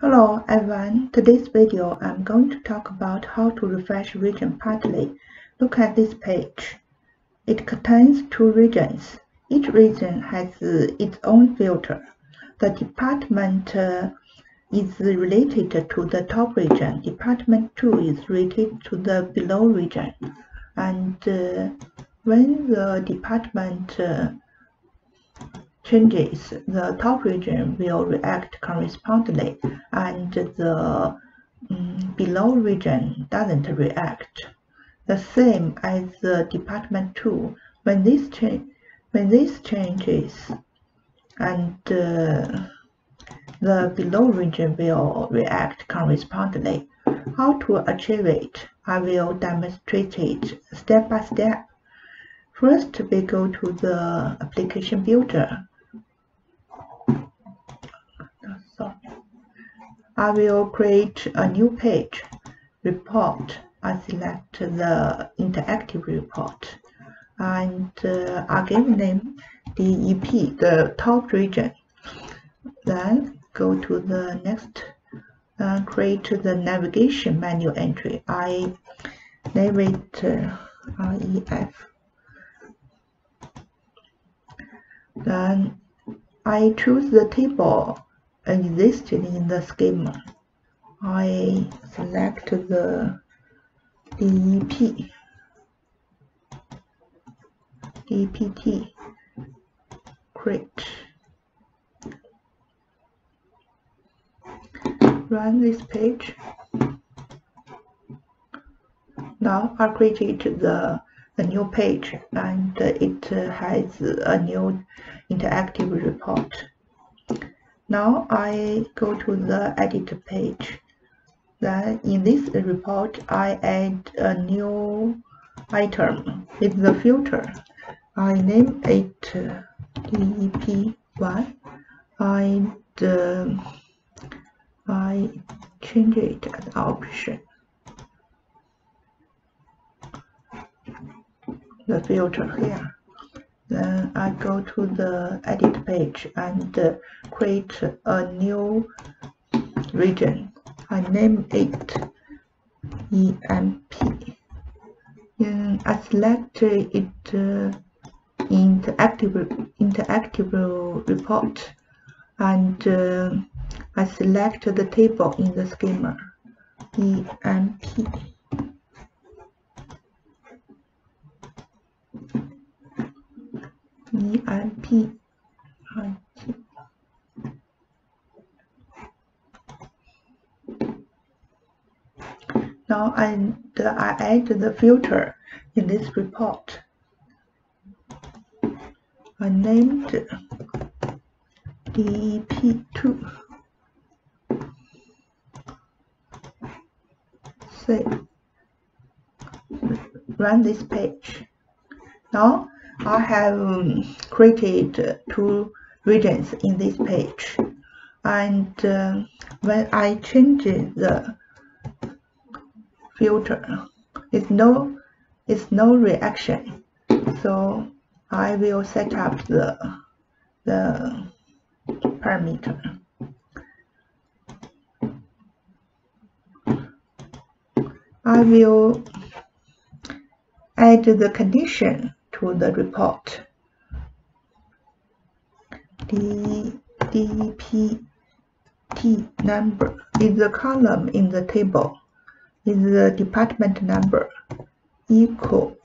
Hello everyone, today's video I'm going to talk about how to refresh region partly. Look at this page. It contains two regions. Each region has its own filter. The department is related to the top region. Department 2 is related to the below region. And when the department changes, the top region will react correspondingly, and the below region doesn't react. The same as the department 2. When this changes, and the below region will react correspondingly. How to achieve it? I will demonstrate it step by step. First, we go to the application builder. I will create a new page, report. I select the interactive report, and I give name DEP, the top region. Then go to the next, create the navigation menu entry. I name it REF. Then I choose the table existing in the schema. I select the DEP, DPT, create. Run this page. Now I created the new page, and it has a new interactive report. Now I go to the edit page. Then in this report, I add a new item with the filter. I name it DEP1, and I change it as option. The filter here. Then I go to the edit page and create a new region. I name it EMP. I select it interactive report, and I select the table in the schema EMP. EMP. Now I add the filter in this report. I named DEP2. Save. Run this page. Now I have created two regions in this page, and when I change the filter, it's no reaction. So I will set up the parameter. I will add the condition to the report. The DPT number is the column in the table, is the department number, equal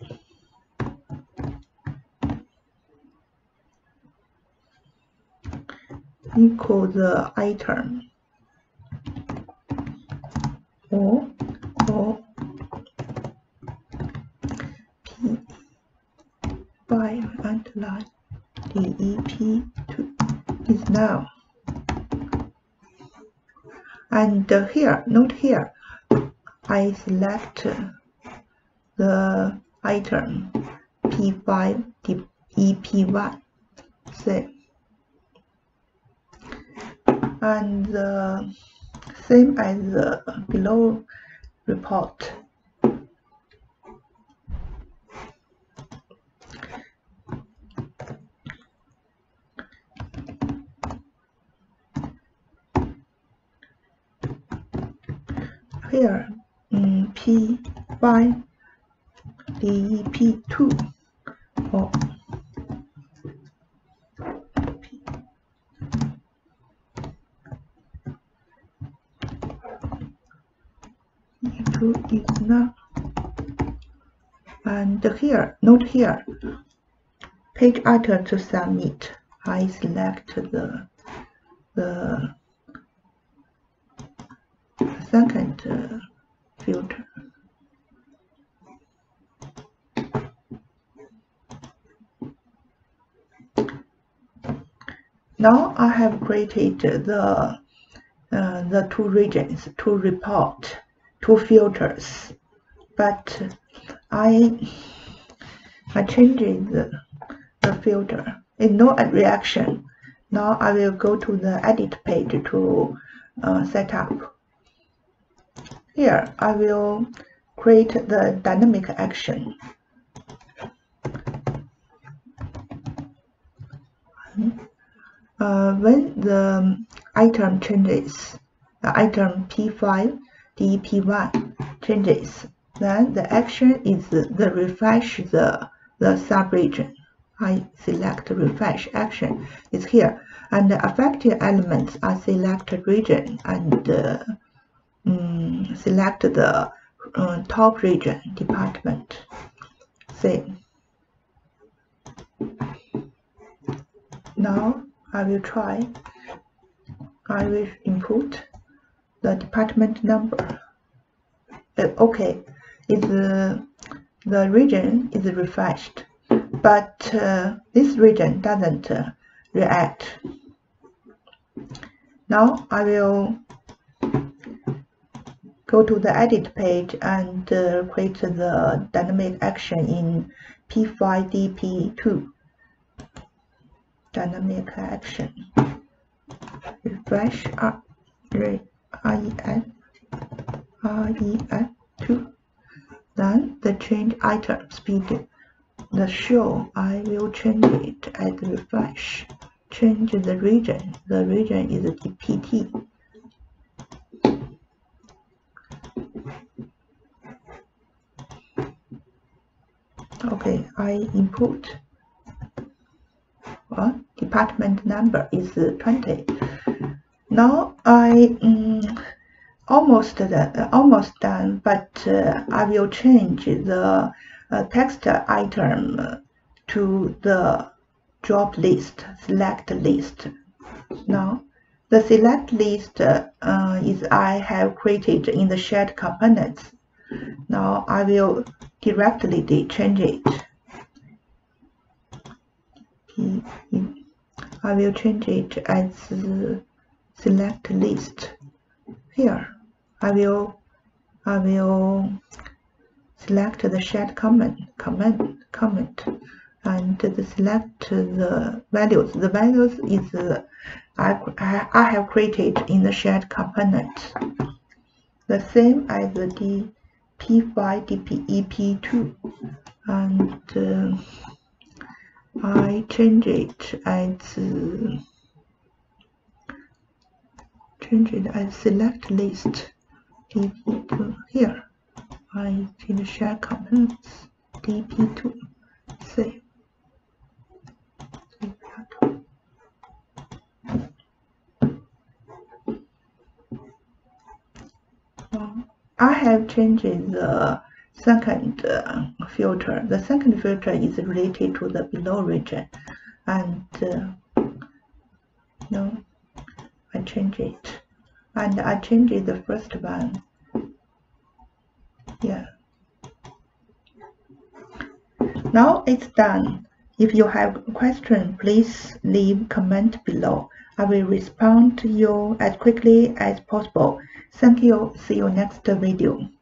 the item, or P5 underline DEP2 is now. And here, note here, I select the item P5 EP1, save. And the same as the below report. here P5 DEP2 or P2 is not, and here, note here, page item to submit. I select the second filter. Now I have created the two regions, two report, two filters, but I changed the filter. It's no reaction. Now I will go to the edit page to set up. Here I will create the dynamic action. When the item changes, the item P5 DP1 changes, then the action is the refresh the subregion. I select refresh action is here, and the affected elements are selected region and select the top region department. Save. Now I will try. I will input the department number. Okay, the region is refreshed, but this region doesn't react. Now I will go to the edit page and create the dynamic action in P5DP2. Dynamic action. Refresh REF2. Then the change item speed. The show, I will change it as refresh. Change the region. The region is DPT. Okay, I input. Well, department number is 20. Now I almost done, but I will change the text item to the drop list, select list. Now the select list is I have created in the shared components. Now I will directly change it. I will change it as select list. Here I will select the shared comment and select the values. The values is I have created in the shared component. The same as the P5 DPEP2, and I change it as select list DP2. Here I change share components DP2. Save. I have changed the second filter. The second filter is related to the below region, and no, I change it, and I change the first one. Yeah. Now it's done. If you have a question, please leave comment below. I will respond to you as quickly as possible. Thank you. See you next video.